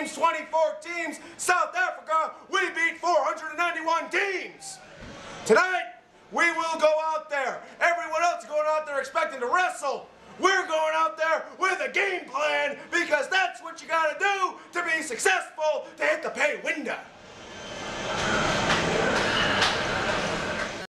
teams, 24 teams. South Africa, we beat 491 teams. Tonight, we will go out there. Everyone else is going out there expecting to wrestle. We're going out there with a game plan because that's what you gotta do to be successful, to hit the pay window.